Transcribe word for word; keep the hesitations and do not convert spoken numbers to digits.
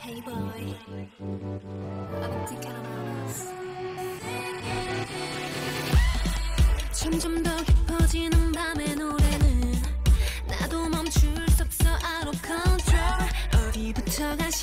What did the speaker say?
Hey boy, I don't think I know us. 점점 더 깊어지는 밤의 노래는 나도 멈출 수 없어 out of control. 어디부터가